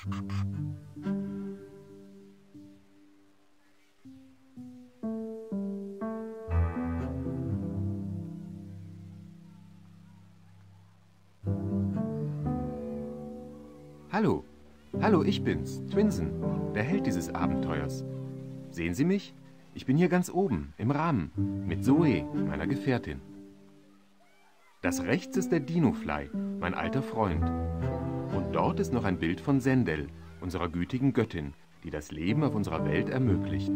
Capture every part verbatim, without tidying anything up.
Hallo, hallo, ich bin's, Twinsen, der Held dieses Abenteuers. Sehen Sie mich? Ich bin hier ganz oben, im Rahmen, mit Zoe, meiner Gefährtin. Das rechts ist der Dinofly, mein alter Freund. Und dort ist noch ein Bild von Sendel, unserer gütigen Göttin, die das Leben auf unserer Welt ermöglicht.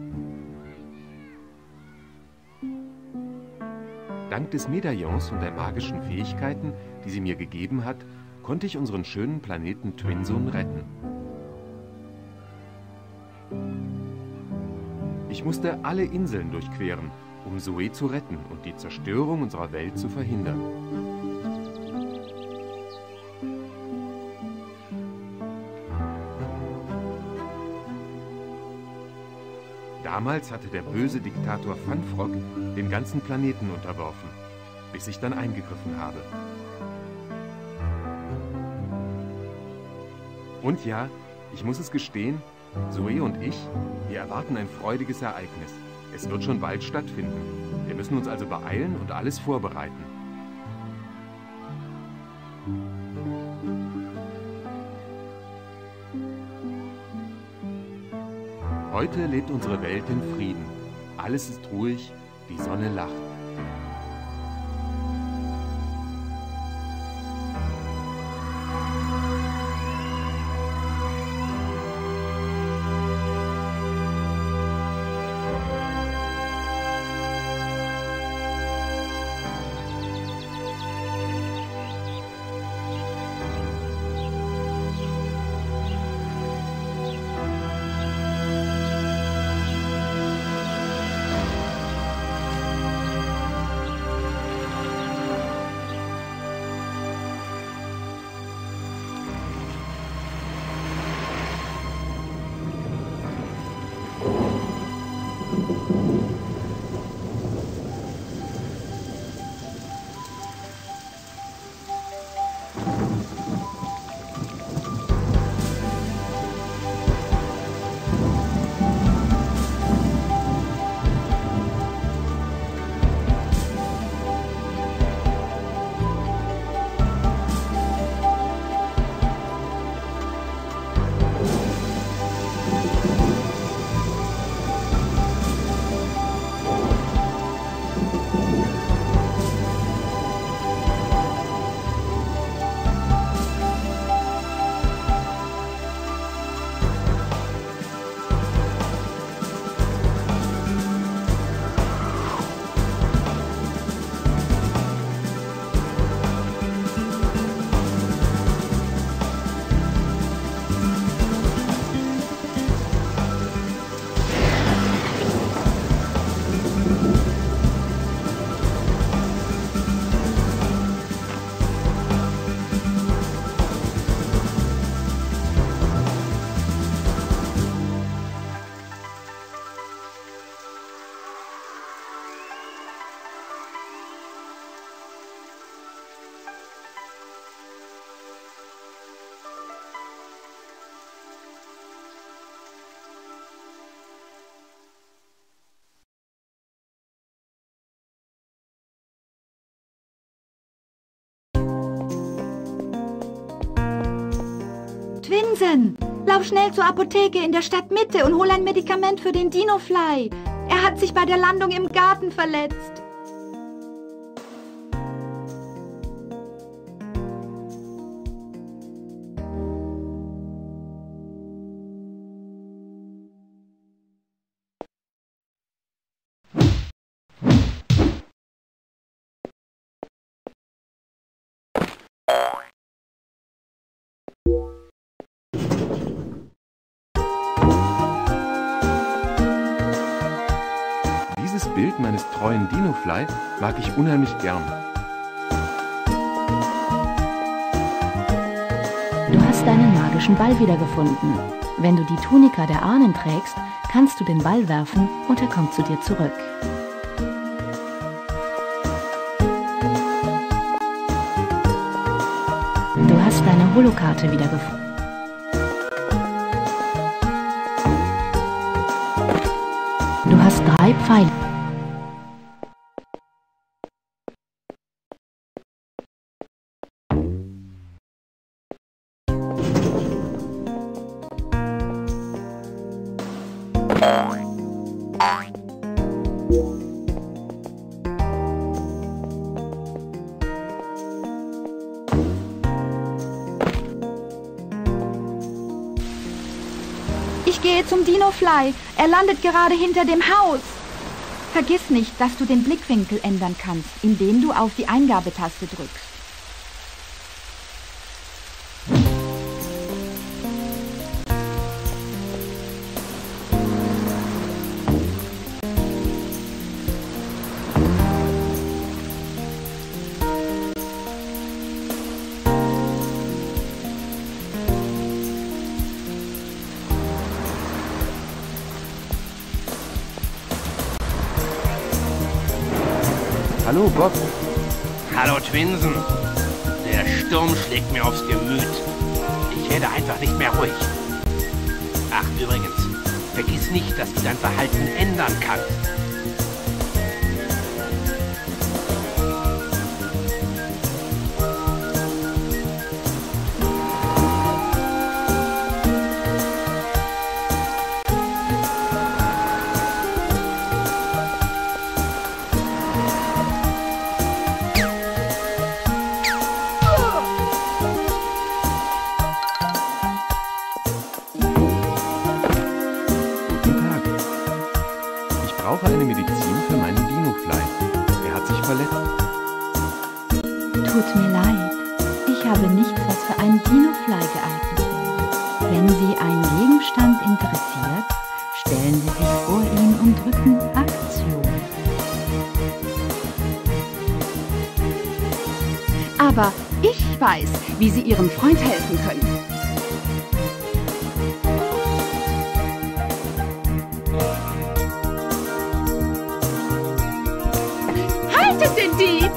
Dank des Medaillons und der magischen Fähigkeiten, die sie mir gegeben hat, konnte ich unseren schönen Planeten Twinsun retten. Ich musste alle Inseln durchqueren, um Zoe zu retten und die Zerstörung unserer Welt zu verhindern. Damals hatte der böse Diktator Funfrock den ganzen Planeten unterworfen, bis ich dann eingegriffen habe. Und ja, ich muss es gestehen, Zoe und ich, wir erwarten ein freudiges Ereignis. Es wird schon bald stattfinden. Wir müssen uns also beeilen und alles vorbereiten. Heute lebt unsere Welt in Frieden. Alles ist ruhig, die Sonne lacht. Twinsen, lauf schnell zur Apotheke in der Stadtmitte und hol ein Medikament für den Dinofly. Er hat sich bei der Landung im Garten verletzt. Dieses Bild meines treuen Dinofly mag ich unheimlich gern. Du hast deinen magischen Ball wiedergefunden. Wenn du die Tunika der Ahnen trägst, kannst du den Ball werfen und er kommt zu dir zurück. Du hast deine Holokarte wiedergefunden. drei Pfeile. Ich gehe zum Dinofly. Er landet gerade hinter dem Haus. Vergiss nicht, dass du den Blickwinkel ändern kannst, indem du auf die Eingabetaste drückst. Hallo, Bob. Hallo, Twinsen. Der Sturm schlägt mir aufs Gemüt. Ich werde einfach nicht mehr ruhig. Ach, übrigens, vergiss nicht, dass du dein Verhalten ändern kannst. Ich brauche eine Medizin für meinen Dinofly. Er hat sich verletzt. Tut mir leid, ich habe nichts, was für einen Dinofly geeignet wäre. Wenn Sie einen Gegenstand interessiert, stellen Sie sich vor ihn und drücken Aktion. Aber ich weiß, wie Sie Ihrem Freund helfen können. Haltet den Dieb!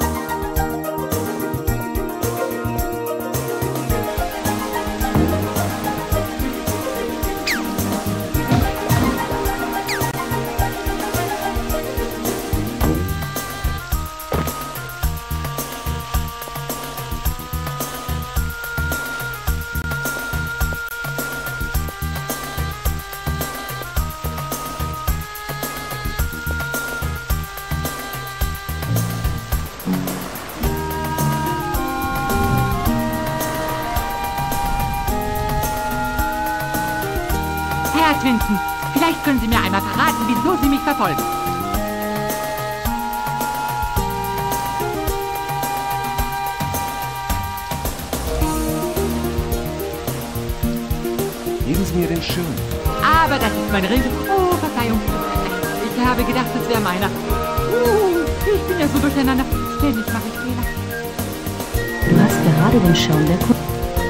Herr Twinsen, vielleicht können Sie mir einmal verraten, wieso Sie mich verfolgen. Geben Sie mir den Schirm. Aber das ist meine Rede. Oh, Verzeihung. Ich habe gedacht, es wäre meiner. Uh, ich bin ja so durcheinander. Ständig mache ich Fehler. Du hast gerade den Schirm der Kunde.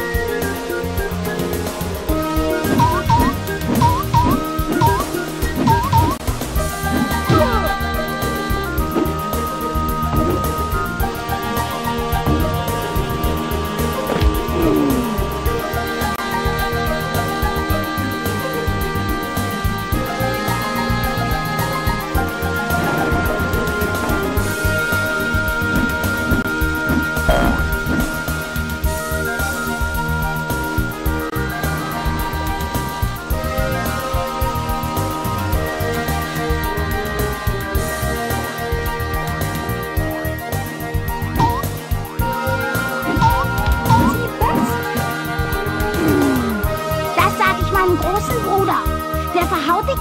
Großen Bruder, der verhaut dich.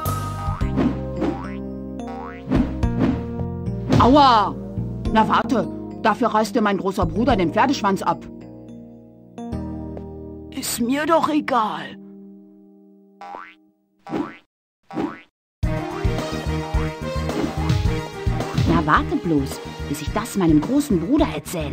Aua! Na warte, dafür reißt dir mein großer Bruder den Pferdeschwanz ab. Ist mir doch egal. Na warte bloß, bis ich das meinem großen Bruder erzähle.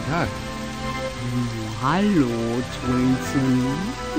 Tag. Hallo, Twinsen.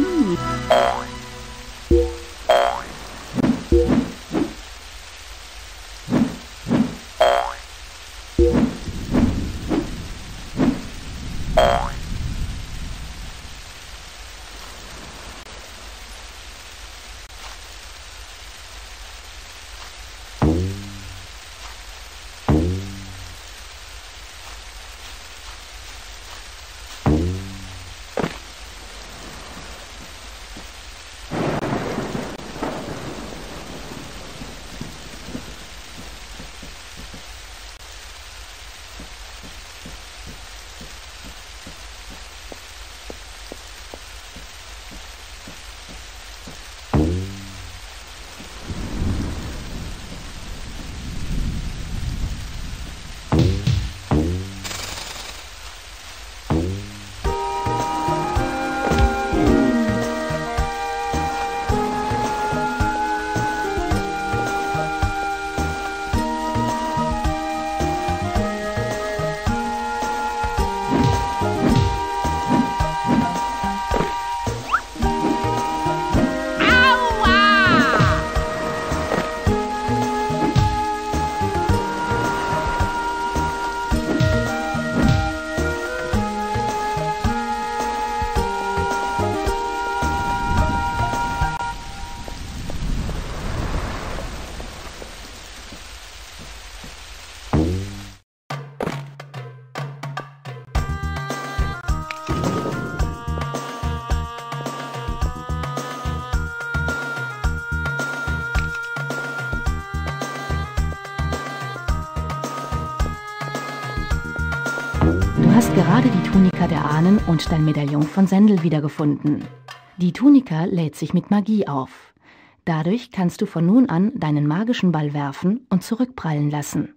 Du hast gerade die Tunika der Ahnen und dein Medaillon von Sendel wiedergefunden. Die Tunika lädt sich mit Magie auf. Dadurch kannst du von nun an deinen magischen Ball werfen und zurückprallen lassen.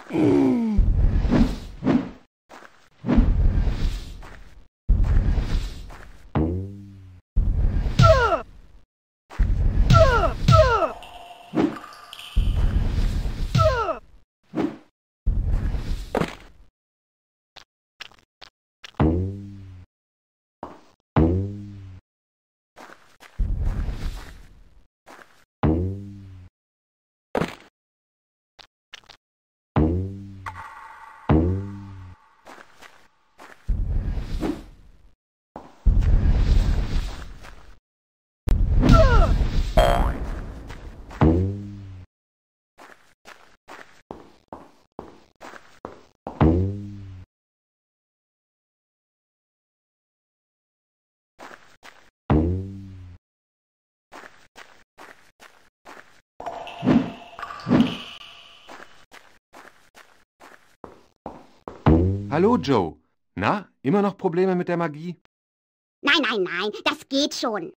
Hallo, Joe. Na, immer noch Probleme mit der Magie? Nein, nein, nein, das geht schon.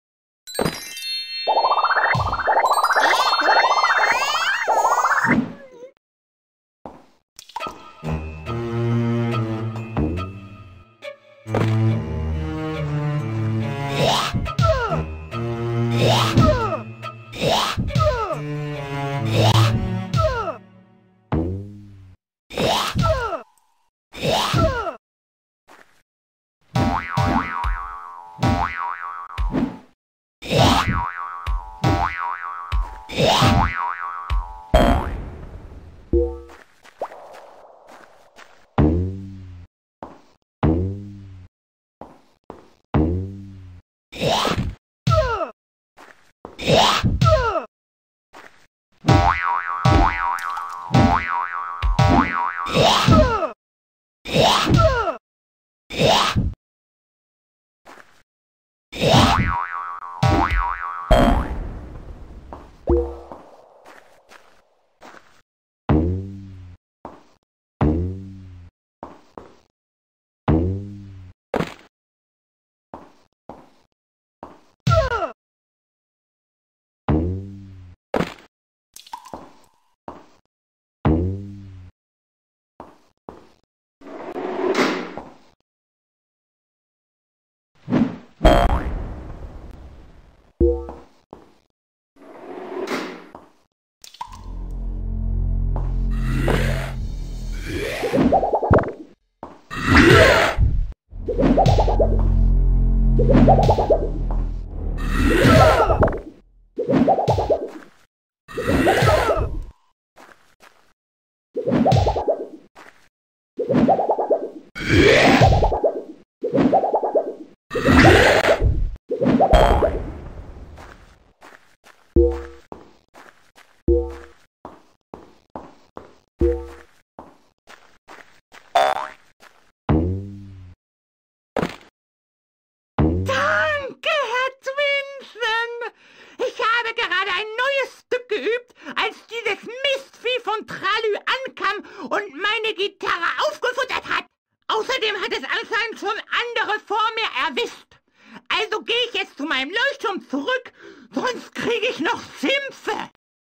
Und meine Gitarre aufgefuttert hat. Außerdem hat es anscheinend schon andere vor mir erwischt. Also gehe ich jetzt zu meinem Leuchtturm zurück, sonst kriege ich noch Schimpfe.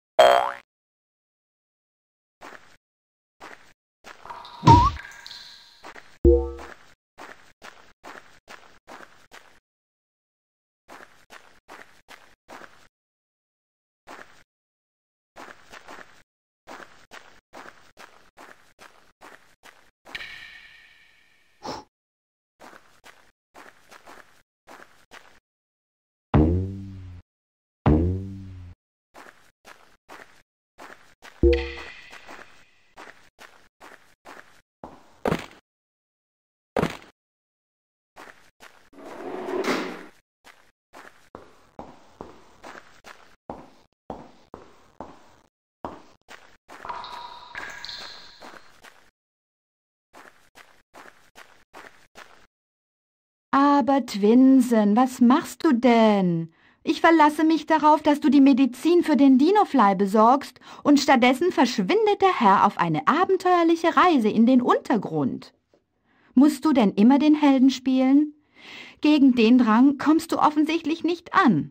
Aber Twinsen, was machst du denn? Ich verlasse mich darauf, dass du die Medizin für den Dinofly besorgst und stattdessen verschwindet der Herr auf eine abenteuerliche Reise in den Untergrund. Musst du denn immer den Helden spielen? Gegen den Drang kommst du offensichtlich nicht an.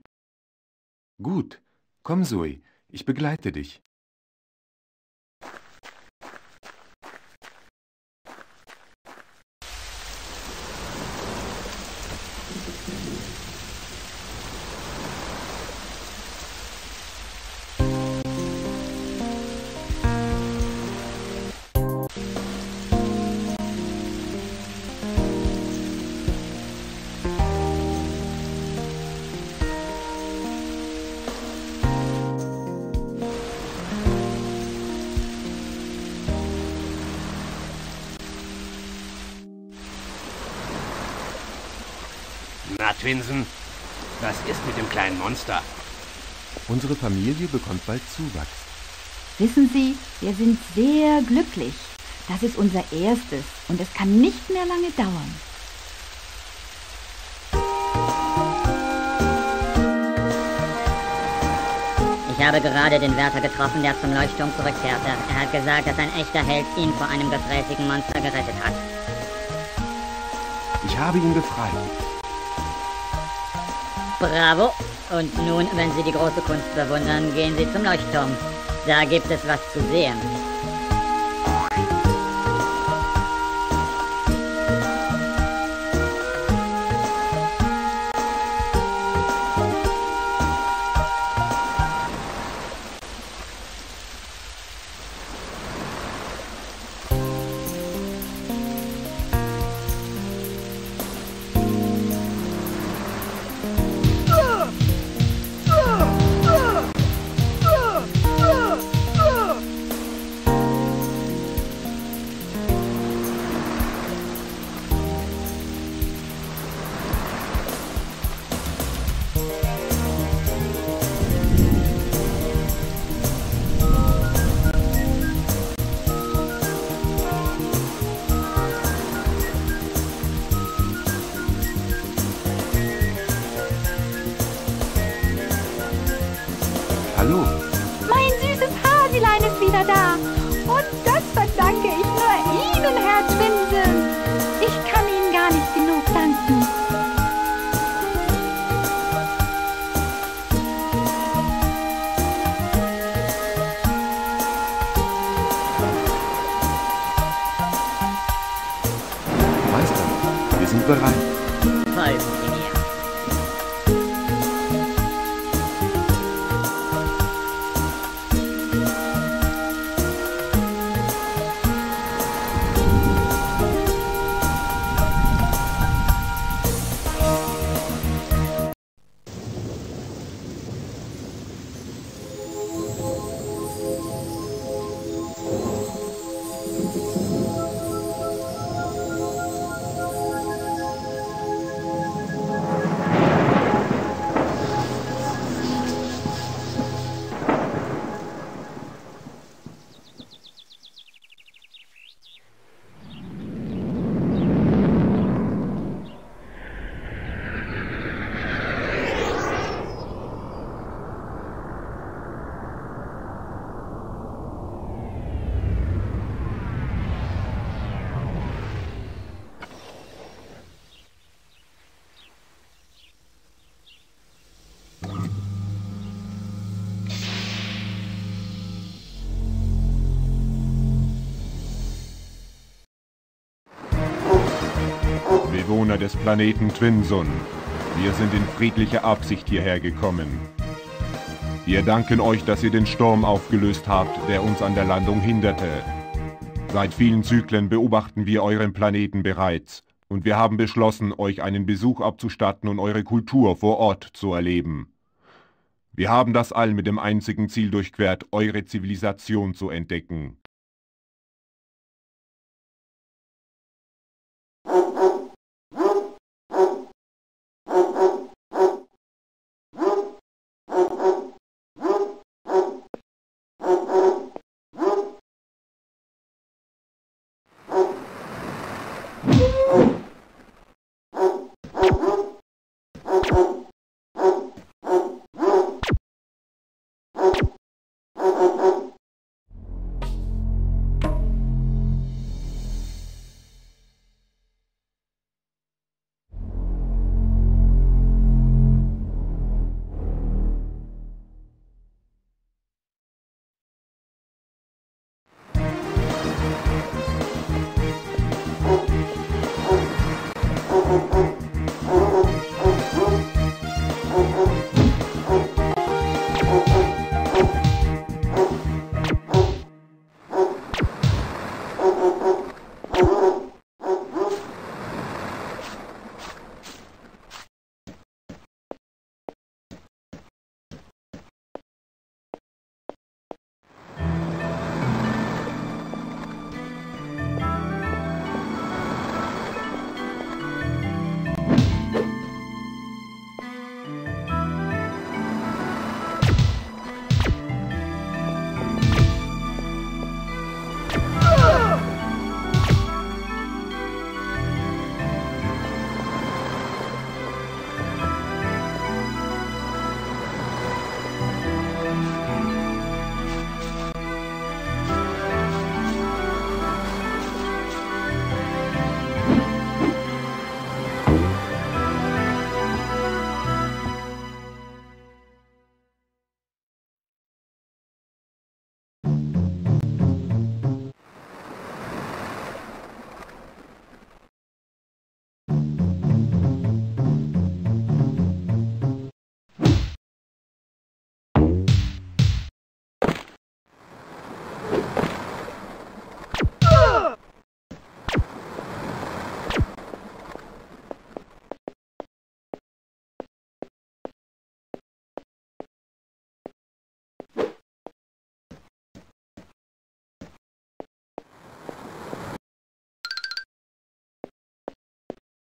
Gut, komm Zoe, ich begleite dich. Na, Twinsen, was ist mit dem kleinen Monster? Unsere Familie bekommt bald Zuwachs. Wissen Sie, wir sind sehr glücklich. Das ist unser erstes und es kann nicht mehr lange dauern. Ich habe gerade den Wärter getroffen, der zum Leuchtturm zurückkehrte. Er hat gesagt, dass ein echter Held ihn vor einem gefräßigen Monster gerettet hat. Ich habe ihn befreit. Bravo! Und nun, wenn Sie die große Kunst bewundern, gehen Sie zum Leuchtturm. Da gibt es was zu sehen. Hallo. Mein süßes Hasilein ist wieder da. Und das verdanke ich nur Ihnen, Herr Twinsen. Ich kann Ihnen gar nicht genug danken. Meister, wir sind bereit. Folgen Sie mir. Bewohner des Planeten Twinsun, wir sind in friedlicher Absicht hierher gekommen. Wir danken euch, dass ihr den Sturm aufgelöst habt, der uns an der Landung hinderte. Seit vielen Zyklen beobachten wir euren Planeten bereits und wir haben beschlossen, euch einen Besuch abzustatten und eure Kultur vor Ort zu erleben. Wir haben das All mit dem einzigen Ziel durchquert, eure Zivilisation zu entdecken.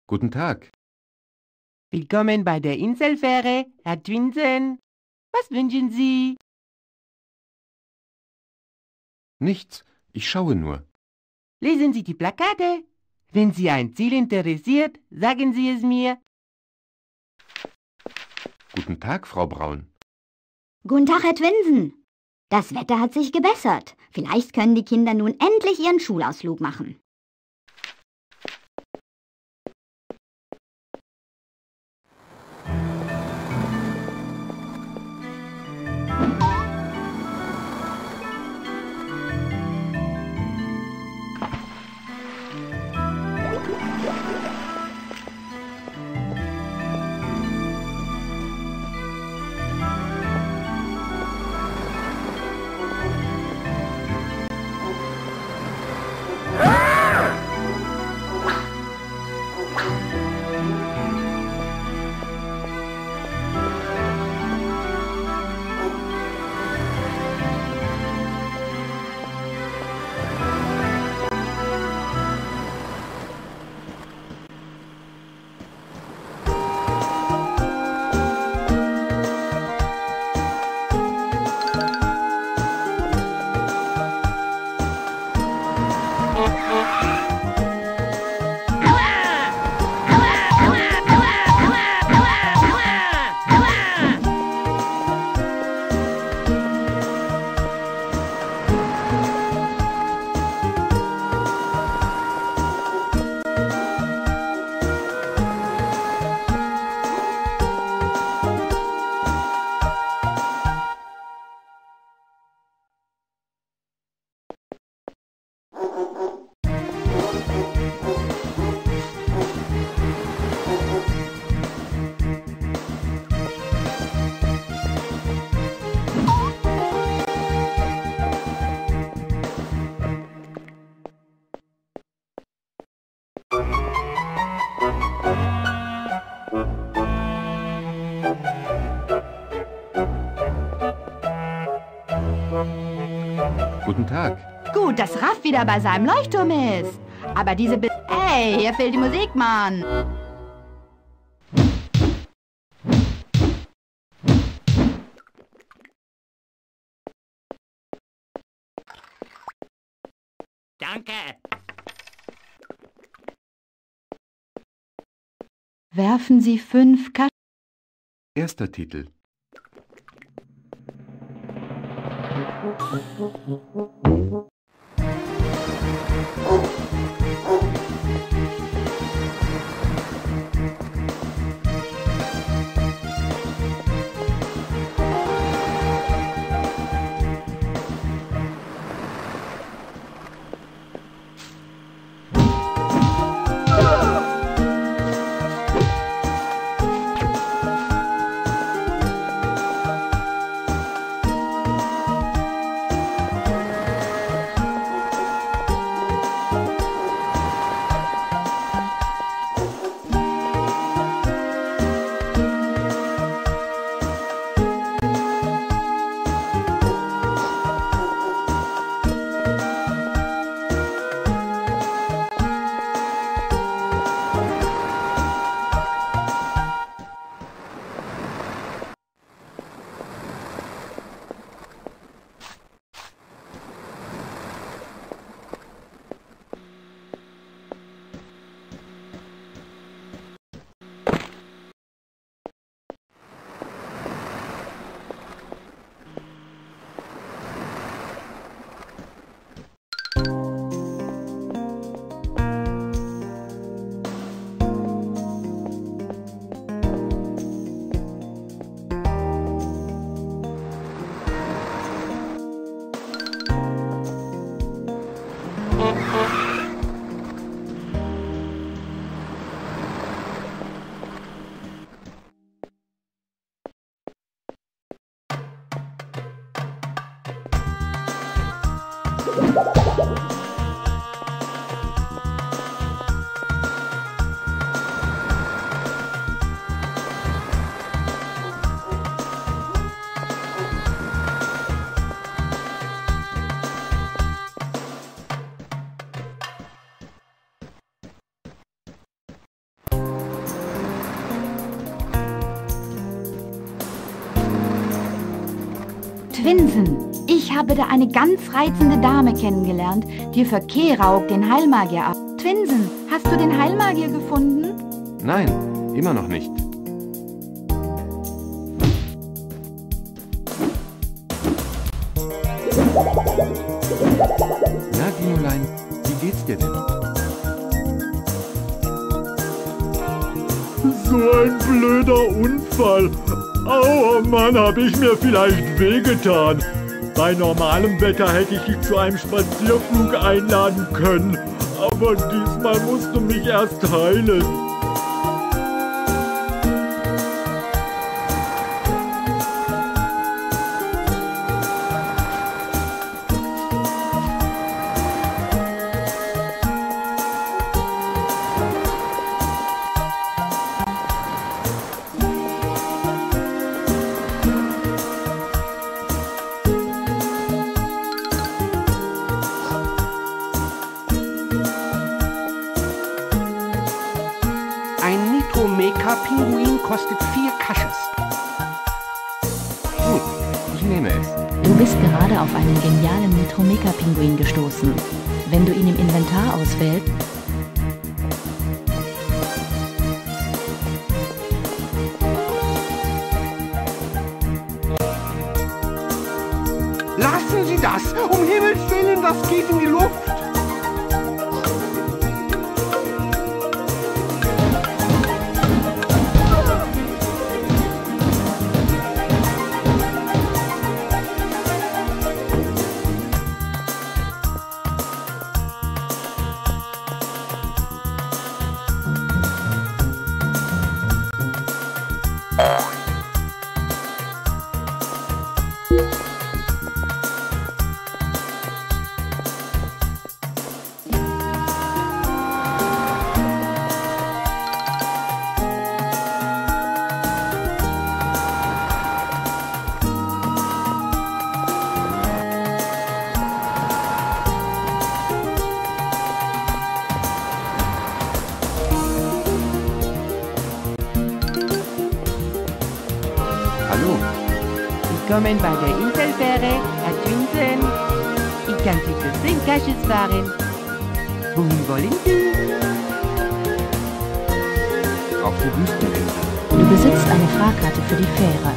Guten Tag. Willkommen bei der Inselfähre, Herr Twinsen. Was wünschen Sie? Nichts, ich schaue nur. Lesen Sie die Plakate. Wenn Sie ein Ziel interessiert, sagen Sie es mir. Guten Tag, Frau Braun. Guten Tag, Herr Twinsen. Das Wetter hat sich gebessert. Vielleicht können die Kinder nun endlich ihren Schulausflug machen. Guten Tag. Gut, dass Raff wieder bei seinem Leuchtturm ist. Aber diese Be Hey, hier fehlt die Musik, Mann. Danke. Werfen Sie fünf Ka Erster Titel. Twinsen, ich habe da eine ganz reizende Dame kennengelernt, die für Kerauk den Heilmagier ab. Twinsen, hast du den Heilmagier gefunden? Nein, immer noch nicht. Na, Dinolein, wie geht's dir denn? So ein blöder Unfall. Aua, Mann, hab ich mir vielleicht wehgetan. Bei normalem Wetter hätte ich dich zu einem Spazierflug einladen können. Aber diesmal musst du mich erst heilen. Pinguin kostet vier Kasches. Gut, ich nehme es. Du bist gerade auf einen genialen Nitromeka-Pinguin gestoßen. Wenn du ihn im Inventar auswählst, Lassen Sie das! Um Himmels Willen, das geht in die Luft! Hallo. Willkommen bei der Inselfähre, Herr Twinsen. Ich kann Sie für zehn Kasches fahren. Wohin wollen Sie? Auf die Wüsteninsel. du besitzt eine Fahrkarte für die Fähre.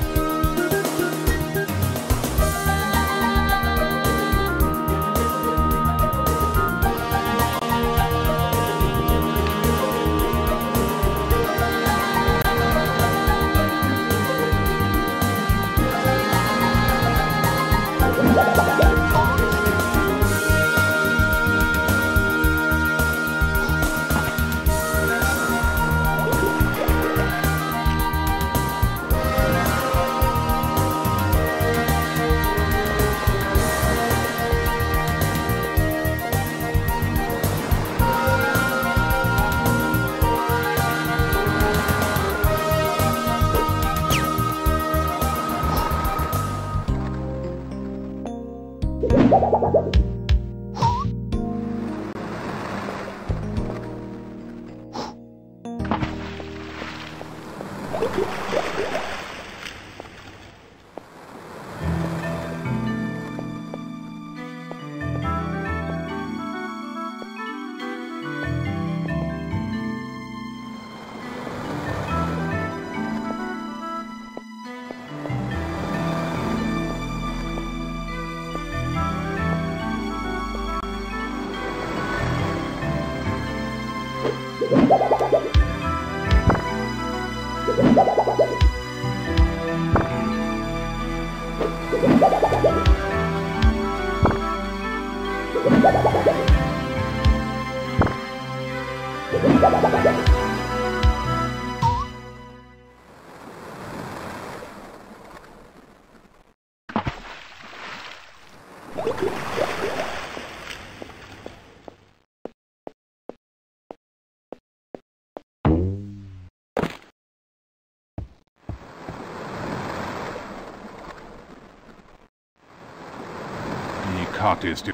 Die Karte ist...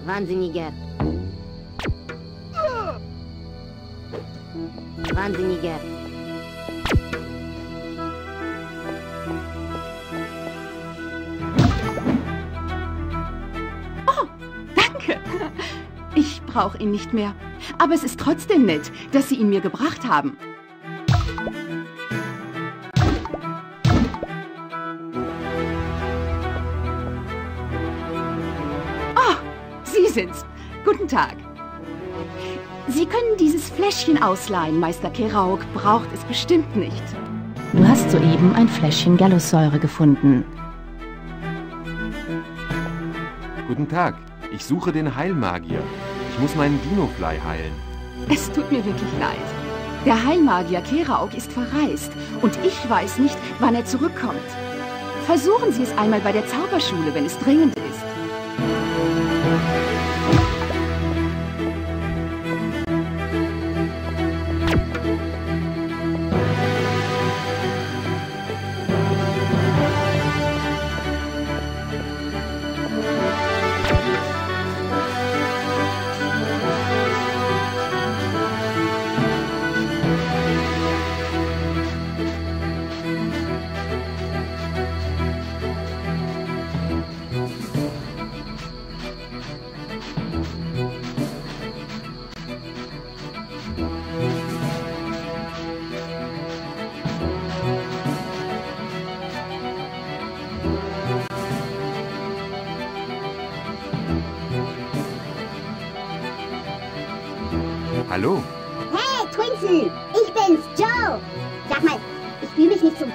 Wahnsinniger. Wahnsinniger. Oh, danke. Ich brauche ihn nicht mehr. Aber es ist trotzdem nett, dass Sie ihn mir gebracht haben. Oh, Sie sind's. Guten Tag. Sie können dieses Fläschchen ausleihen. Meister Kerauk braucht es bestimmt nicht. Du hast soeben ein Fläschchen Gallossäure gefunden. Guten Tag, ich suche den Heilmagier. Ich muss meinen Dinofly heilen. Es tut mir wirklich leid. Der Heilmagier Kerauk ist verreist und ich weiß nicht, wann er zurückkommt. Versuchen Sie es einmal bei der Zauberschule, wenn es dringend ist. Hallo? Hey, Twinsen! Ich bin's, Joe! Sag mal, ich fühle mich nicht so...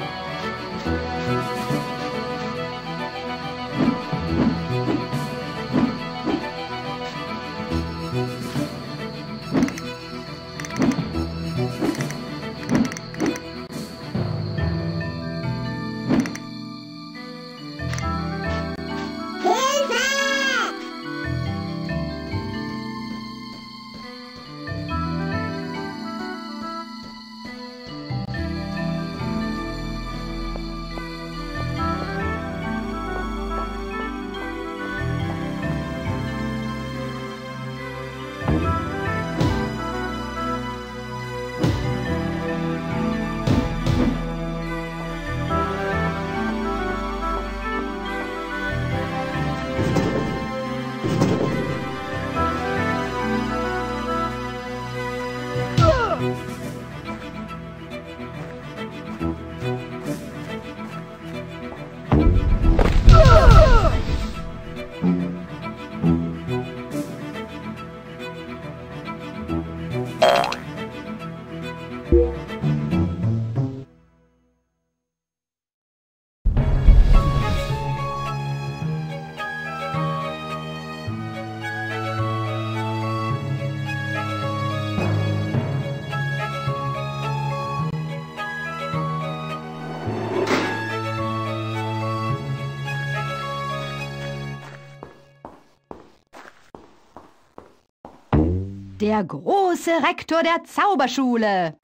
Der große Rektor der Zauberschule.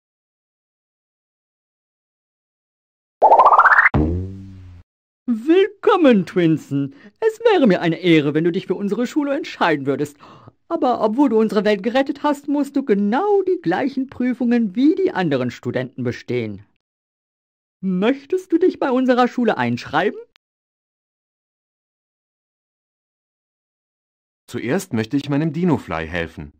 Willkommen, Twinsen. Es wäre mir eine Ehre, wenn du dich für unsere Schule entscheiden würdest. Aber obwohl du unsere Welt gerettet hast, musst du genau die gleichen Prüfungen wie die anderen Studenten bestehen. Möchtest du dich bei unserer Schule einschreiben? Zuerst möchte ich meinem Dinofly helfen.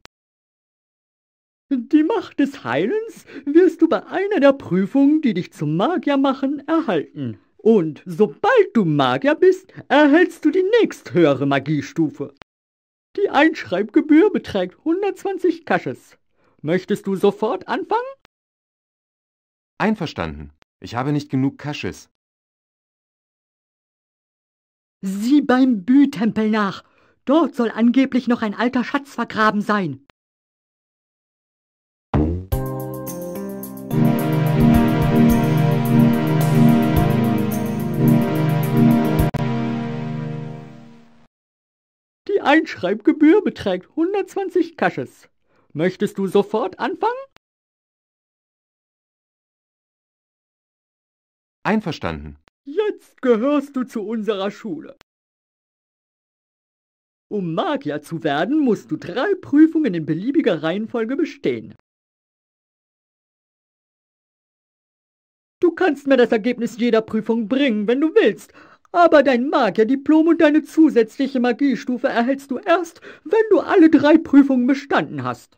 Die Macht des Heilens wirst du bei einer der Prüfungen, die dich zum Magier machen, erhalten. Und sobald du Magier bist, erhältst du die nächsthöhere Magiestufe. Die Einschreibgebühr beträgt hundertzwanzig Kasches. Möchtest du sofort anfangen? Einverstanden. Ich habe nicht genug Kasches. Sieh beim Bü-Tempel nach. Dort soll angeblich noch ein alter Schatz vergraben sein. Die Einschreibgebühr beträgt hundertzwanzig Kasches. Möchtest du sofort anfangen? Einverstanden. Jetzt gehörst du zu unserer Schule. Um Magier zu werden, musst du drei Prüfungen in beliebiger Reihenfolge bestehen. Du kannst mir das Ergebnis jeder Prüfung bringen, wenn du willst, aber dein Magierdiplom und deine zusätzliche Magiestufe erhältst du erst, wenn du alle drei Prüfungen bestanden hast.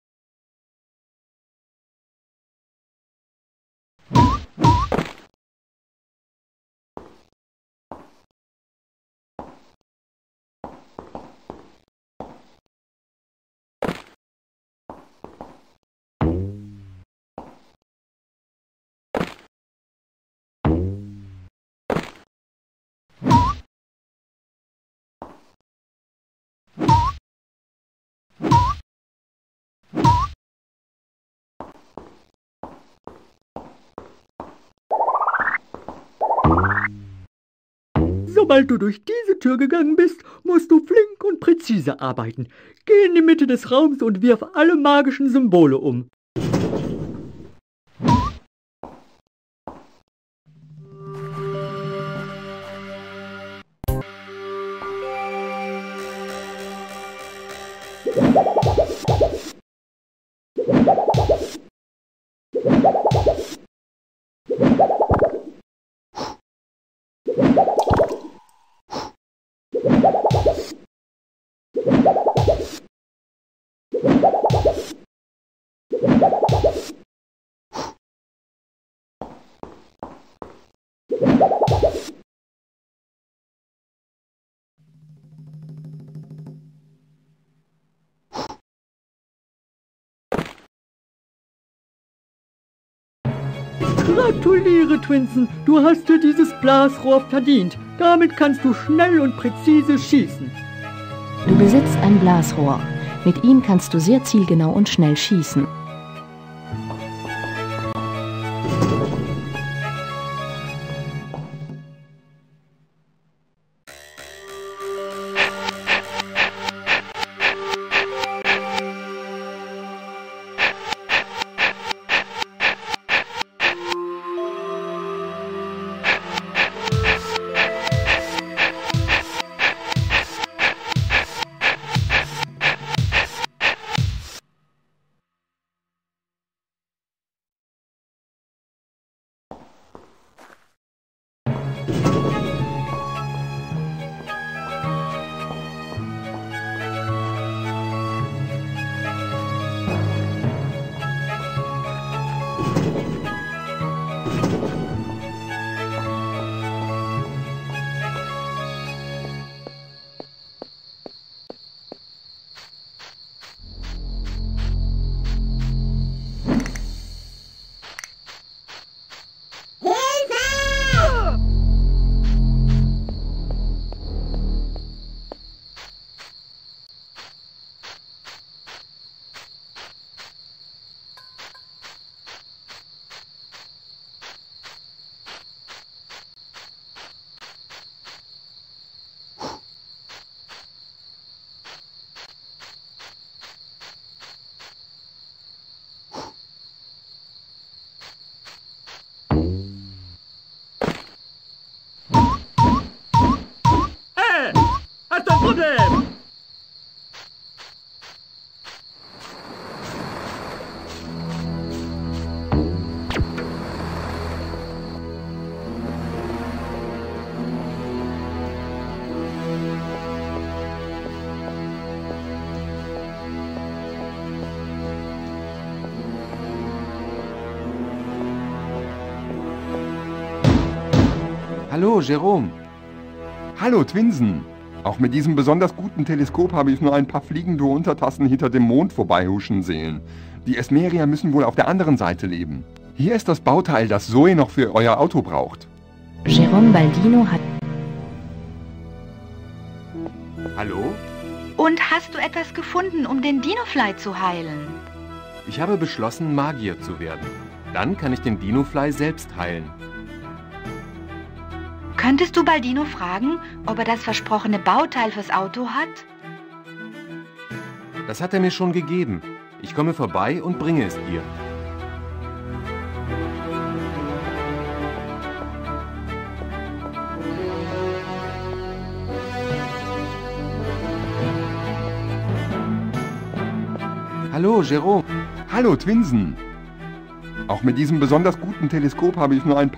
Sobald du durch diese Tür gegangen bist, musst du flink und präzise arbeiten. Geh in die Mitte des Raums und wirf alle magischen Symbole um. Gratuliere, Twinsen, du hast dir dieses Blasrohr verdient. Damit kannst du schnell und präzise schießen. Du besitzt ein Blasrohr. Mit ihm kannst du sehr zielgenau und schnell schießen. Hallo, Jerome. Hallo, Twinsen. Auch mit diesem besonders guten Teleskop habe ich nur ein paar fliegende Untertassen hinter dem Mond vorbeihuschen sehen. Die Esmerier müssen wohl auf der anderen Seite leben. Hier ist das Bauteil, das Zoe noch für euer Auto braucht. Jerome Baldino hat... Hallo? Und hast du etwas gefunden, um den Dinofly zu heilen? Ich habe beschlossen, Magier zu werden. Dann kann ich den Dinofly selbst heilen. Könntest du Baldino fragen, ob er das versprochene Bauteil fürs Auto hat? Das hat er mir schon gegeben. Ich komme vorbei und bringe es dir. Hallo, Jerome. Hallo, Twinsen. Auch mit diesem besonders guten Teleskop habe ich nur ein...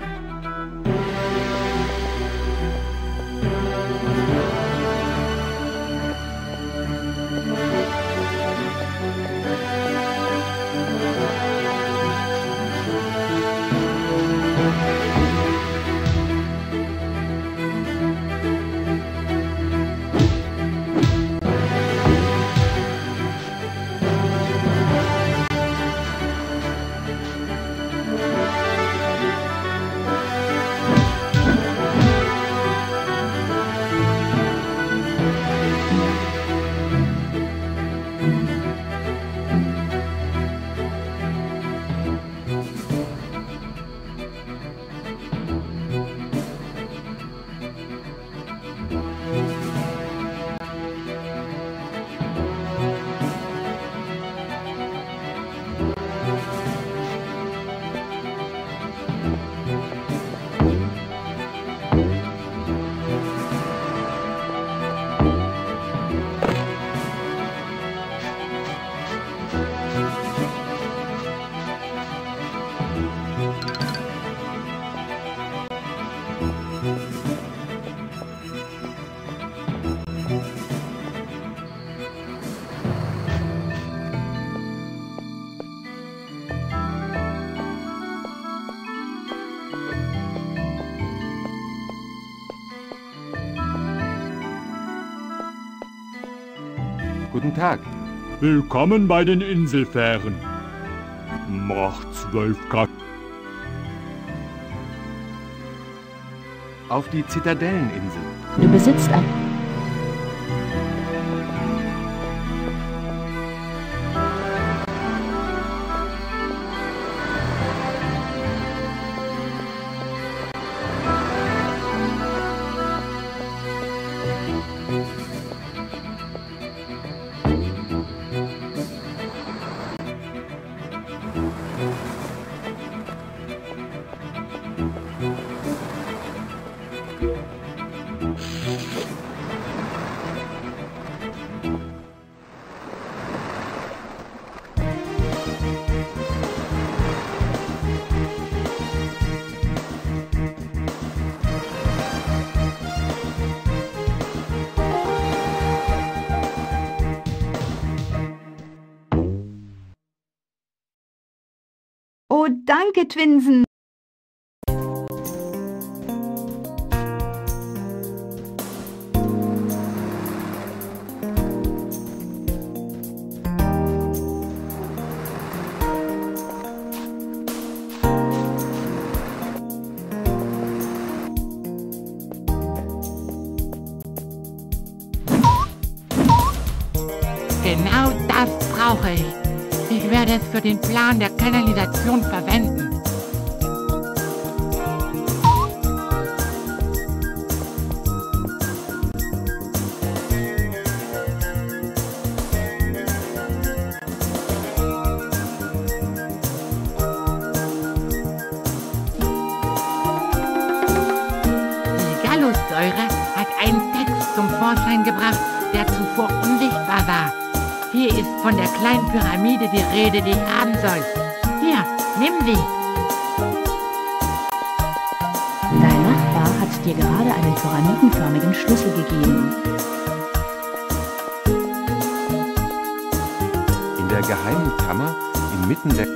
Guten Tag. Willkommen bei den Inselfähren. Mach zwölf Grad. Auf die Zitadelleninsel. Du besitzt ein... Oh, danke, Twinsen. Genau das brauche ich. Ich werde es für den Plan der Kanalisation verwenden. Die Gallussäure hat einen Text zum Vorschein gebracht, der zuvor unsichtbar war. Hier ist von der kleinen Pyramide die Rede, die ich haben soll. Hier, nimm sie. Dein Nachbar hat dir gerade einen pyramidenförmigen Schlüssel gegeben. In der geheimen Kammer inmitten der...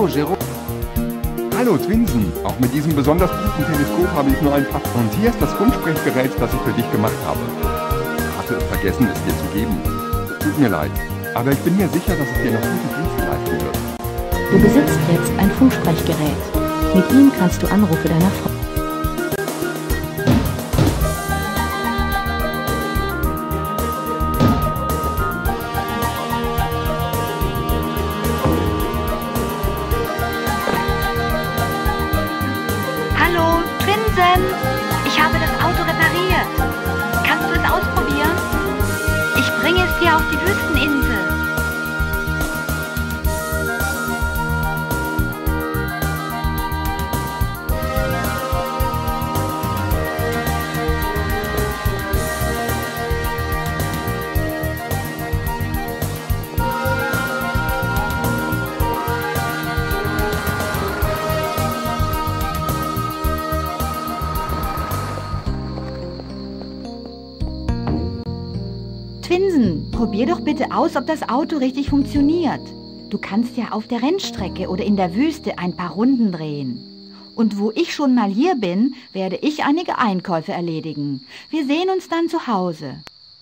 Hallo, Jerome. Hallo, Twinsen. Auch mit diesem besonders guten Teleskop habe ich nur ein paar... Und hier ist das Funksprechgerät, das ich für dich gemacht habe. Ich hatte es vergessen, es dir zu geben. Tut mir leid. Aber ich bin mir sicher, dass es dir noch gute Dienste leisten wird. Du besitzt jetzt ein Funksprechgerät. Mit ihm kannst du Anrufe deiner Frau... Hallo, Twinsen. Ich habe das Auto repariert. Kannst du es ausprobieren? Ich bringe es dir auf die Wüsteninsel. Twinsen, probier doch bitte aus, ob das Auto richtig funktioniert. Du kannst ja auf der Rennstrecke oder in der Wüste ein paar Runden drehen. Und wo ich schon mal hier bin, werde ich einige Einkäufe erledigen. Wir sehen uns dann zu Hause.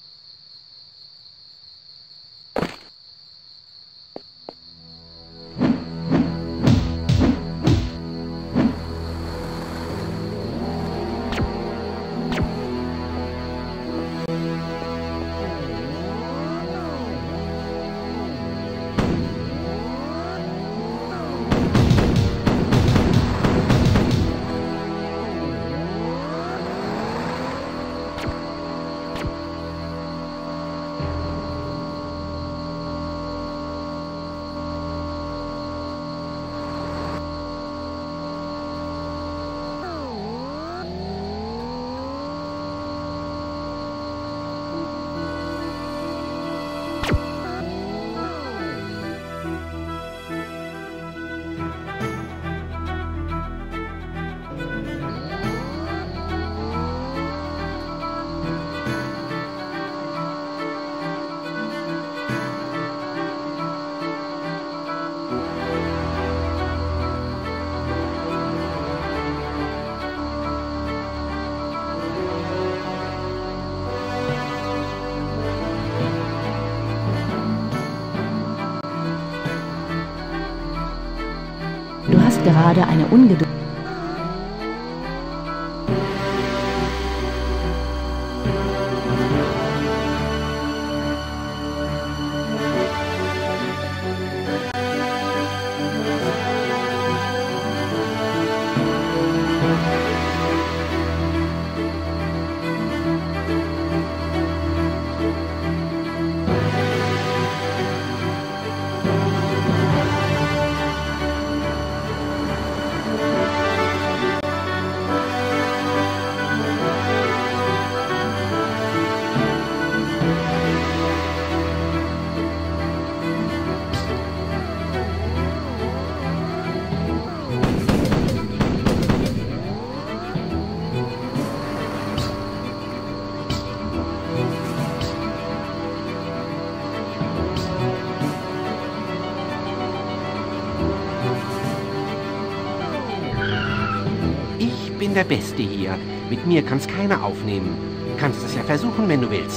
Du hast gerade eine Ungeduld. Ich bin der Beste hier. Mit mir kann's keiner aufnehmen. Kannst es ja versuchen, wenn du willst.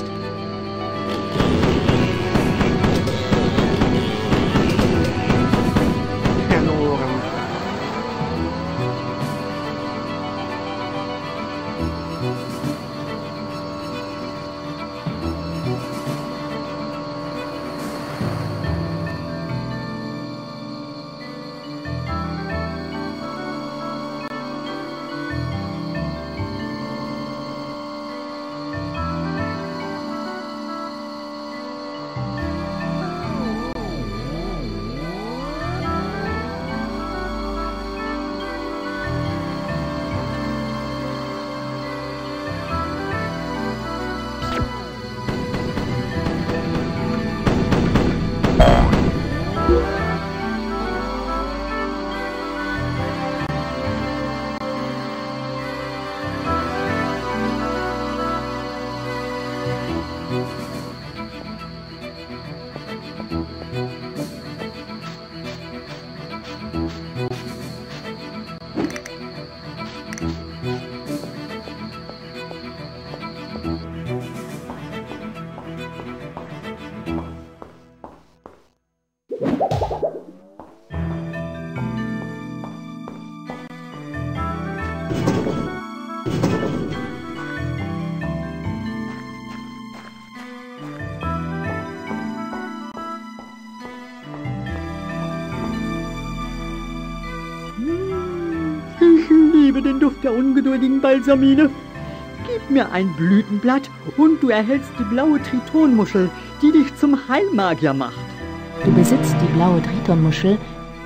Verloren. Thank you. liebe den Duft der ungeduldigen Balsamine. Gib mir ein Blütenblatt und du erhältst die blaue Tritonmuschel, die dich zum Heilmagier macht. Du besitzt die blaue Tritonmuschel.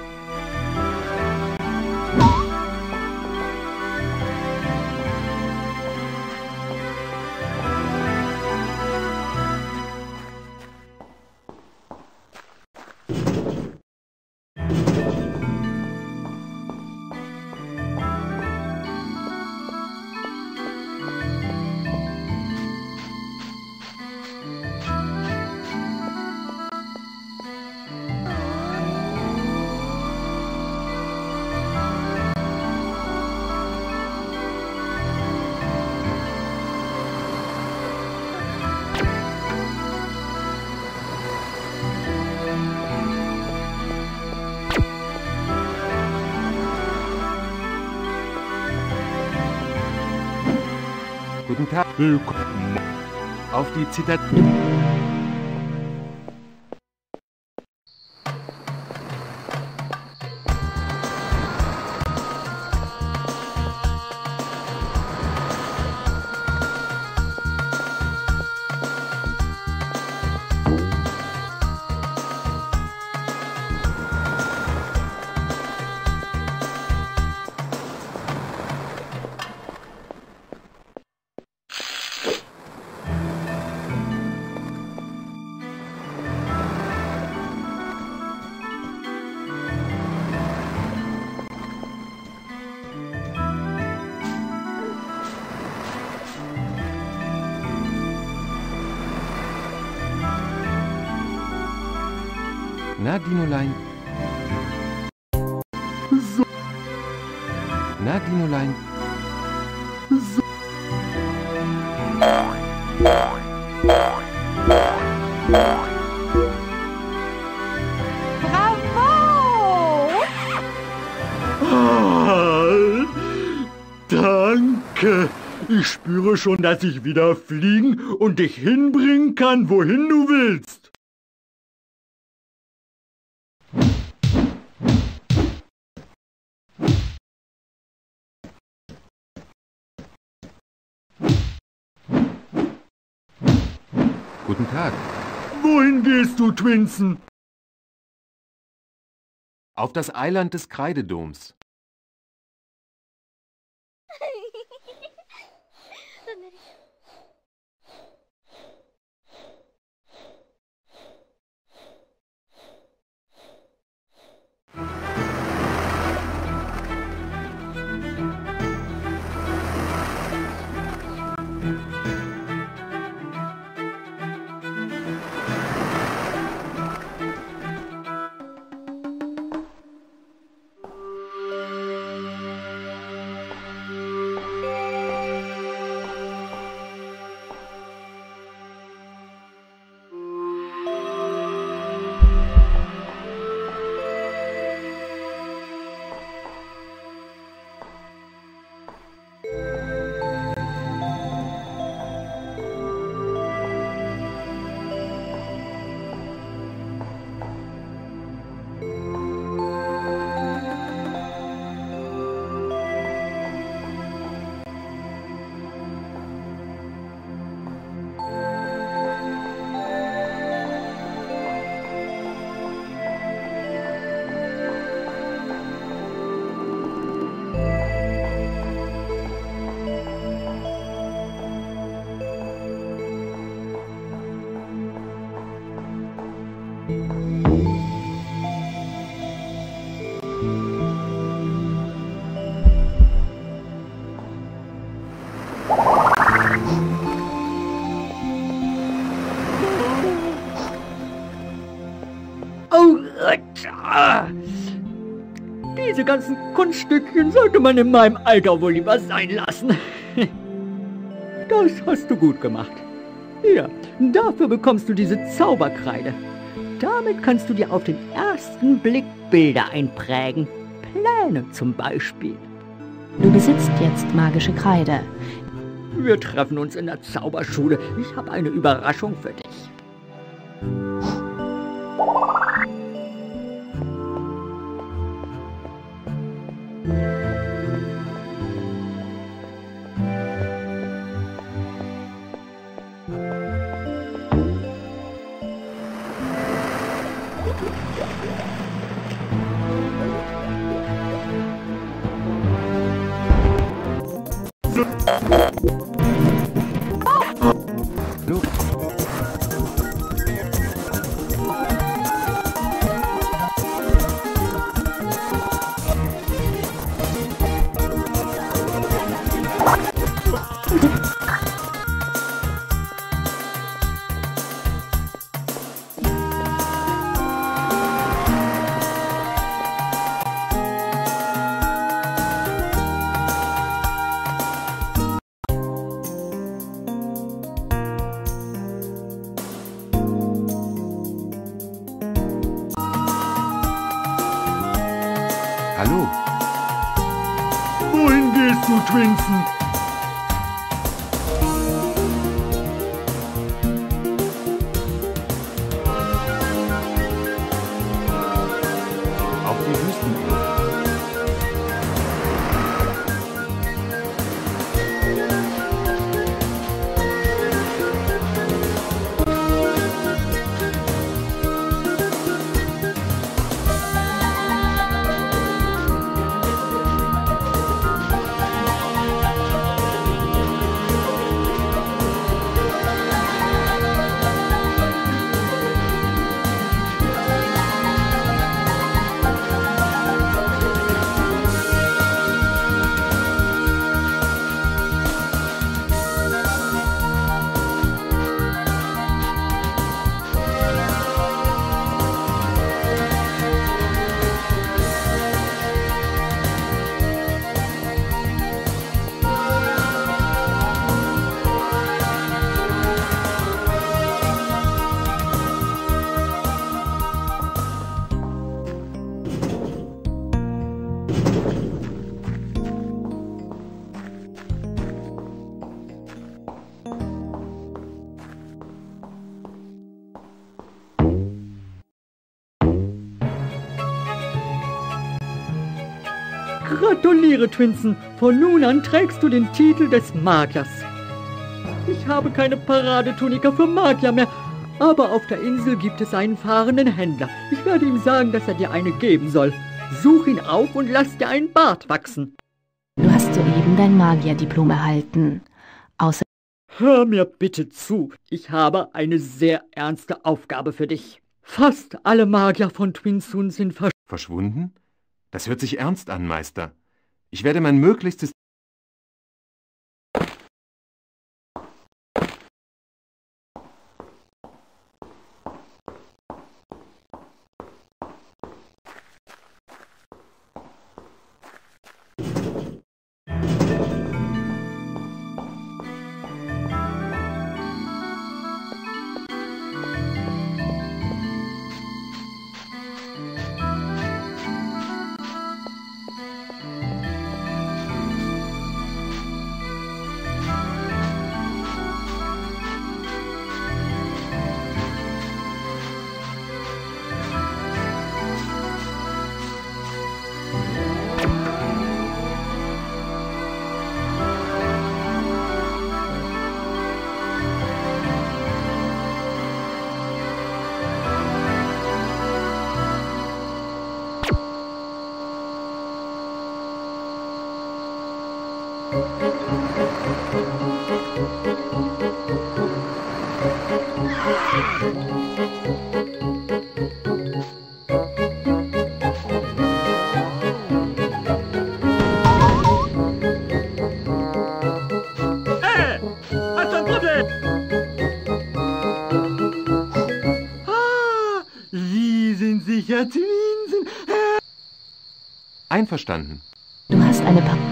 Guten Tag. Willkommen auf die Zitadelle. Na, Dinolein. So. Na, Dinolein. So. Bravo! Ah, danke. Ich spüre schon, dass ich wieder fliegen und dich hinbringen kann, wohin du willst. Guten Tag. Wohin gehst du, Twinsen? Auf das Eiland des Kreidedoms. Diese ganzen Kunststückchen sollte man in meinem Alter wohl lieber sein lassen. Das hast du gut gemacht. Hier, dafür bekommst du diese Zauberkreide. Damit kannst du dir auf den ersten Blick Bilder einprägen. Pläne zum Beispiel. Du besitzt jetzt magische Kreide. Wir treffen uns in der Zauberschule. Ich habe eine Überraschung für dich. du, Twinsen? Auf die Wüsteninsel. Gratuliere, Twinsen. Von nun an trägst du den Titel des Magiers. Ich habe keine Paradetunika für Magier mehr, aber auf der Insel gibt es einen fahrenden Händler. Ich werde ihm sagen, dass er dir eine geben soll. Such ihn auf und lass dir einen Bart wachsen. Du hast soeben dein Magierdiplom erhalten. Außer Hör mir bitte zu. Ich habe eine sehr ernste Aufgabe für dich. Fast alle Magier von Twinsun sind versch Verschwunden? Das hört sich ernst an, Meister. Ich werde mein Möglichstes... Einverstanden. Du hast eine pa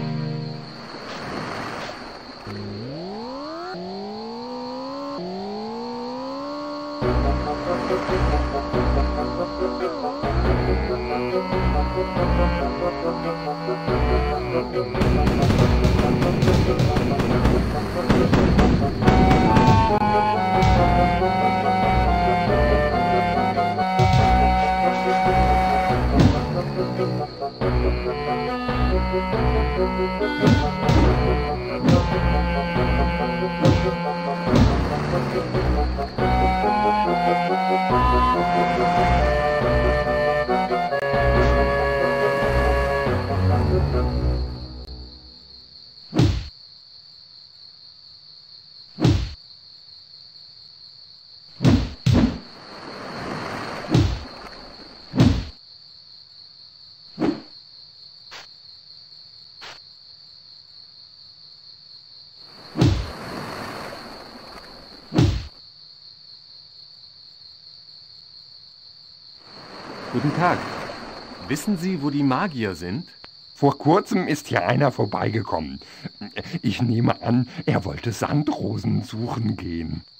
Guten Tag. Wissen Sie, wo die Magier sind? Vor kurzem ist hier einer vorbeigekommen. Ich nehme an, er wollte Sandrosen suchen gehen.